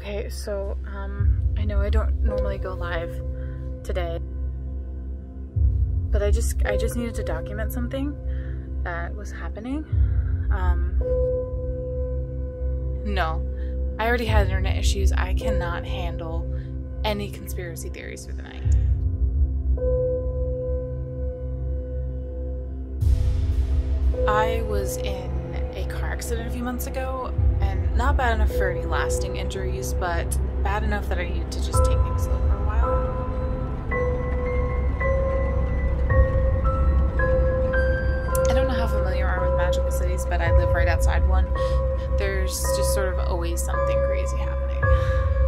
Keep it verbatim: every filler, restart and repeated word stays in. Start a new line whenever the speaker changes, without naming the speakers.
Okay, so, um, I know I don't normally go live today, but I just, I just needed to document something that was happening. Um, no, I already had internet issues. I cannot handle any conspiracy theories for the night. I was in a car accident a few months ago, and not bad enough for any lasting injuries, but bad enough that I needed to just take things slow for a while. I don't know how familiar you are with magical cities, but I live right outside one. There's just sort of always something crazy happening.